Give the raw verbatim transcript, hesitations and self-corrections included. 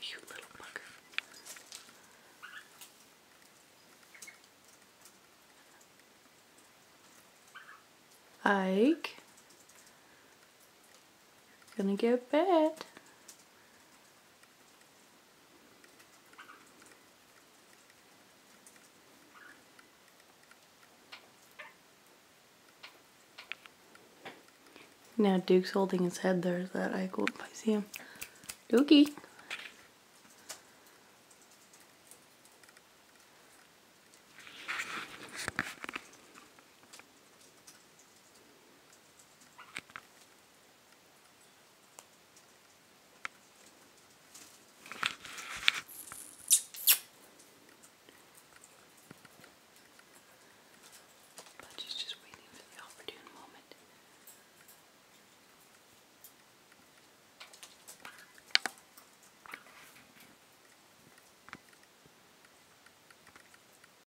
You little bugger. Ike. Gonna get bit. Now Duke's holding his head there so that Ike won't see him. Dookie.